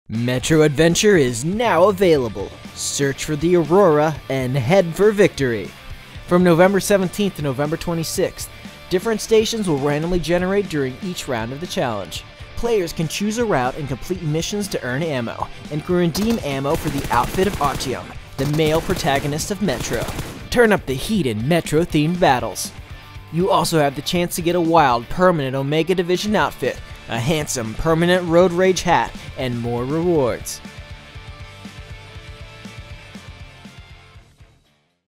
Metro Adventure is now available. Search for the Aurora and head for victory. From November 17th to November 26th, different stations will randomly generate during each round of the challenge. Players can choose a route and complete missions to earn ammo, and can redeem ammo for the outfit of Artyom, the male protagonist of Metro. Turn up the heat in Metro-themed battles. You also have the chance to get a wild, permanent Omega Division outfit, a handsome, permanent Road Rage hat, and more rewards.